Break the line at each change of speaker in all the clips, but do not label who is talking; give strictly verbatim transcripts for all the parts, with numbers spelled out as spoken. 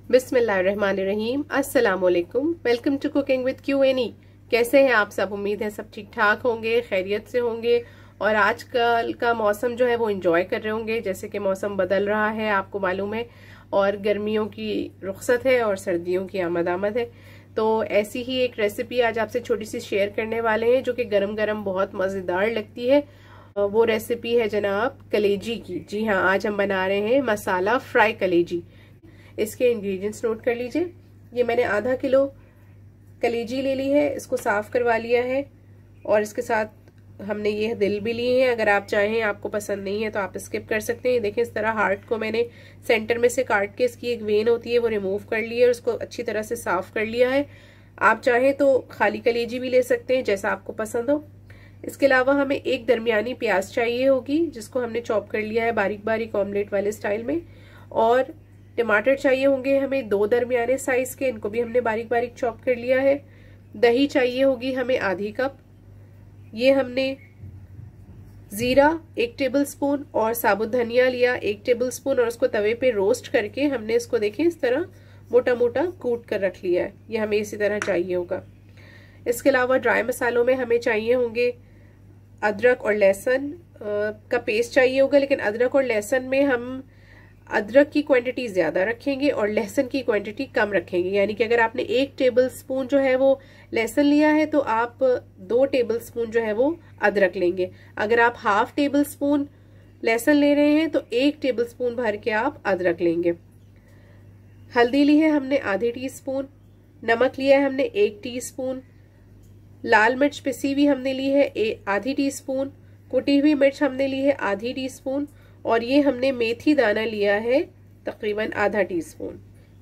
बिस्मिल्लाहिर्रहमानिर्रहीम। अस्सलाम वालेकुम। Welcome to cooking with Q N E. कैसे हैं आप सब? उम्मीद है सब ठीक ठाक होंगे, खैरियत से होंगे और आजकल का मौसम जो है वो एंजॉय कर रहे होंगे। जैसे कि मौसम बदल रहा है, आपको मालूम है, और गर्मियों की रुखसत है और सर्दियों की आमद आमद है। तो ऐसी ही एक रेसिपी आज आपसे छोटी सी शेयर करने वाले हैं जो कि गरम गरम बहुत मज़ेदार लगती है। वो रेसिपी है जनाब कलेजी की। जी हाँ, आज हम बना रहे हैं मसाला फ्राई कलेजी। इसके इंग्रेडिएंट्स नोट कर लीजिए। ये मैंने आधा किलो कलेजी ले ली है, इसको साफ करवा लिया है और इसके साथ हमने ये दिल भी लिए हैं। अगर आप चाहें, आपको पसंद नहीं है तो आप स्किप कर सकते हैं। देखें, इस तरह हार्ट को मैंने सेंटर में से काट के इसकी एक वेन होती है वो रिमूव कर ली है और उसको अच्छी तरह से साफ कर लिया है। आप चाहें तो खाली कलेजी भी ले सकते हैं, जैसा आपको पसंद हो। इसके अलावा हमें एक दरमियानी प्याज चाहिए होगी जिसको हमने चॉप कर लिया है बारीक बारीक ऑमलेट वाले स्टाइल में। और टमाटर चाहिए होंगे हमें दो दरमियाने साइज के, इनको भी हमने बारीक बारीक चॉप कर लिया है। दही चाहिए होगी हमें आधी कप। ये हमने जीरा एक टेबलस्पून और साबुत धनिया लिया एक टेबलस्पून और उसको तवे पे रोस्ट करके हमने इसको देखें इस तरह मोटा मोटा कूट कर रख लिया है। ये हमें इसी तरह चाहिए होगा। इसके अलावा ड्राई मसालों में हमें चाहिए होंगे अदरक और लहसुन का पेस्ट चाहिए होगा, लेकिन अदरक और लहसुन में हम अदरक की क्वांटिटी ज़्यादा रखेंगे और लहसुन की क्वांटिटी कम रखेंगे। यानी कि अगर आपने एक टेबलस्पून जो है वो लहसुन लिया है तो आप दो टेबलस्पून जो है वो अदरक लेंगे। अगर आप हाफ टेबल स्पून लहसुन ले रहे हैं तो एक टेबलस्पून भर के आप अदरक लेंगे। हल्दी ली है हमने आधी टी स्पून, नमक लिया है हमने एक टीस्पून, लाल मिर्च पिसी हुई हमने ली है आधी टी स्पून, कुटी हुई मिर्च हमने ली है आधी टी स्पून और ये हमने मेथी दाना लिया है तकरीबन आधा टीस्पून।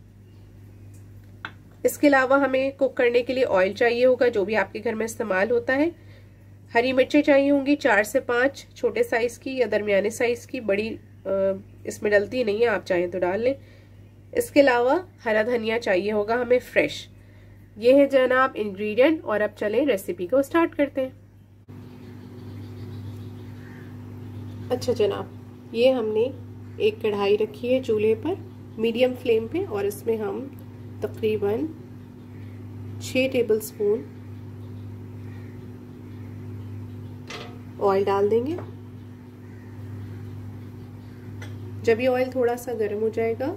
इसके अलावा हमें कुक करने के लिए ऑयल चाहिए होगा जो भी आपके घर में इस्तेमाल होता है। हरी मिर्चें चाहिए होंगी चार से पांच, छोटे साइज की या दरमियाने साइज की, बड़ी इसमें डलती नहीं है, आप चाहें तो डाल लें। इसके अलावा हरा धनिया चाहिए होगा हमें फ्रेश। ये है जनाब इंग्रेडिएंट और अब चलें रेसिपी को स्टार्ट करते हैं। अच्छा जनाब, ये हमने एक कढ़ाई रखी है चूल्हे पर मीडियम फ्लेम पे और इसमें हम तकरीबन छः टेबलस्पून ऑयल डाल देंगे। जब ये ऑयल थोड़ा सा गर्म हो जाएगा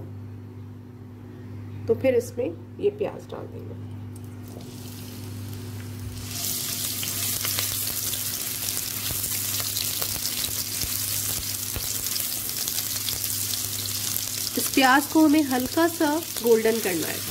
तो फिर इसमें ये प्याज डाल देंगे। इस प्याज को हमें हल्का सा गोल्डन करना है।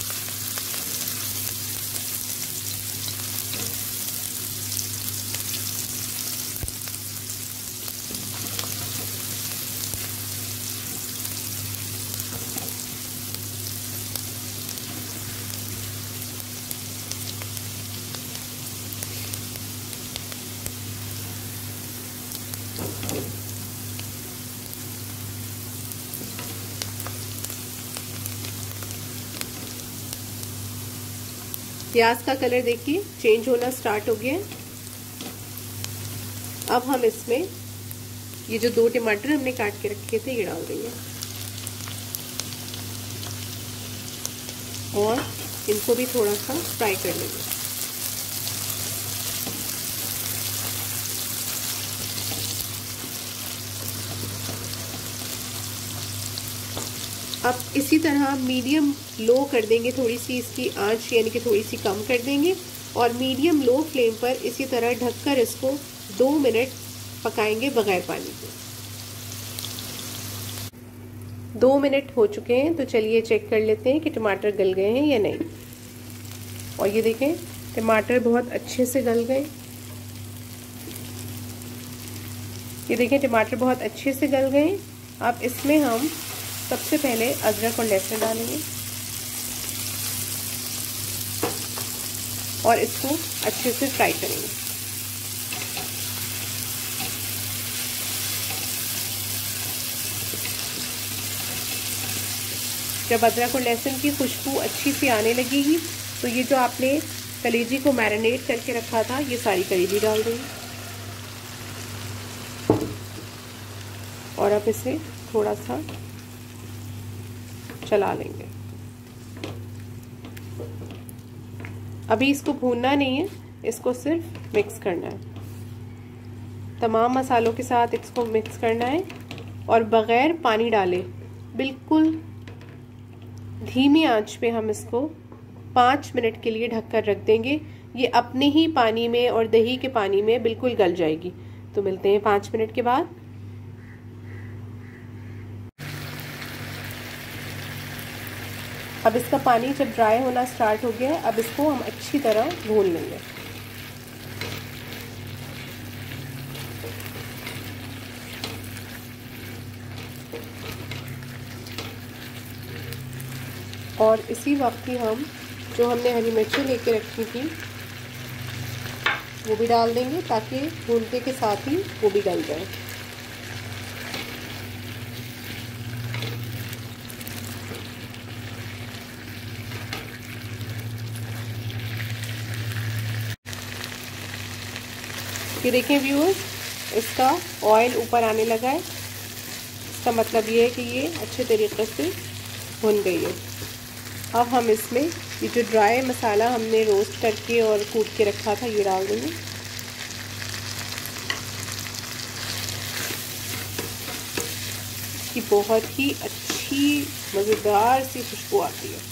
प्याज का कलर देखिए चेंज होना स्टार्ट हो गया है। अब हम इसमें ये जो दो टमाटर हमने काट के रखे थे ये डाल देंगे और इनको भी थोड़ा सा फ्राई कर लेंगे। अब इसी तरह मीडियम लो कर देंगे, थोड़ी सी इसकी आंच यानी कि थोड़ी सी कम कर देंगे और मीडियम लो फ्लेम पर इसी तरह ढककर इसको दो मिनट पकाएंगे बगैर पानी के। दो मिनट हो चुके हैं तो चलिए चेक कर लेते हैं कि टमाटर गल गए हैं या नहीं। और ये देखें टमाटर बहुत अच्छे से गल गए। ये देखें टमाटर बहुत अच्छे से गल गए। अब इसमें हम सबसे पहले अदरक और लहसुन डालेंगे और इसको अच्छे से फ्राई करेंगे। जब अदरक और लहसुन की खुशबू अच्छी सी आने लगेगी तो ये जो आपने कलेजी को मैरिनेट करके रखा था ये सारी कलेजी डाल देंगे और अब इसे थोड़ा सा चला लेंगे। अभी इसको भूनना नहीं है, इसको सिर्फ मिक्स करना है। तमाम मसालों के साथ इसको मिक्स करना है और बग़ैर पानी डाले बिल्कुल धीमी आंच पे हम इसको पाँच मिनट के लिए ढककर रख देंगे। ये अपने ही पानी में और दही के पानी में बिल्कुल गल जाएगी। तो मिलते हैं पाँच मिनट के बाद। अब इसका पानी जब ड्राई होना स्टार्ट हो गया है, अब इसको हम अच्छी तरह भून लेंगे। और इसी वक्त ही हम जो हमने हरी मिर्चें लेके रखी थी वो भी डाल देंगे, ताकि भूनते के साथ ही वो भी गल जाए। ये देखें व्यूअर्स, इसका ऑयल ऊपर आने लगा है। इसका मतलब ये है कि ये अच्छे तरीके से भुन गई है। अब हम इसमें ये जो ड्राई मसाला हमने रोस्ट करके और कूट के रखा था ये डाल देंगे। इसकी बहुत ही अच्छी मज़ेदार सी खुशबू आती है।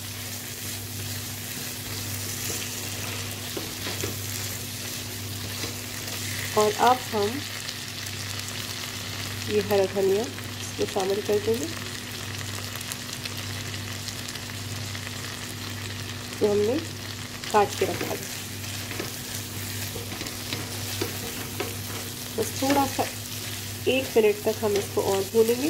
और अब हम ये हरा धनिया इसमें शामिल कर देंगे जो हमने काट के रखा है। बस थोड़ा सा एक मिनट तक हम इसको और भूनेंगे।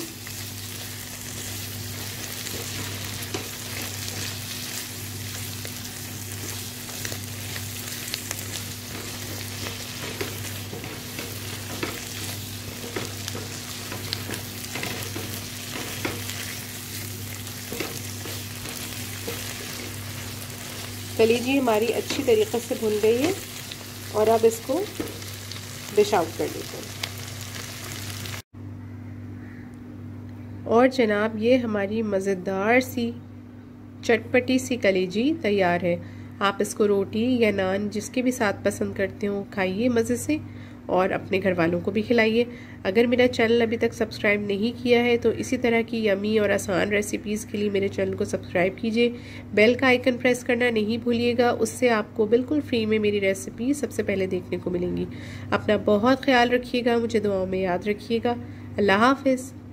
कलेजी हमारी अच्छी तरीके से भुन गई है और अब इसको डिश आउट कर देते हैं। और जनाब ये हमारी मज़ेदार सी चटपटी सी कलेजी तैयार है। आप इसको रोटी या नान जिसके भी साथ पसंद करते हो खाइए मज़े से और अपने घर वालों को भी खिलाइए। अगर मेरा चैनल अभी तक सब्सक्राइब नहीं किया है तो इसी तरह की यमी और आसान रेसिपीज़ के लिए मेरे चैनल को सब्सक्राइब कीजिए। बेल का आइकन प्रेस करना नहीं भूलिएगा, उससे आपको बिल्कुल फ्री में मेरी रेसिपी सबसे पहले देखने को मिलेंगी। अपना बहुत ख्याल रखिएगा, मुझे दुआओं में याद रखिएगा। अल्लाह हाफिज़।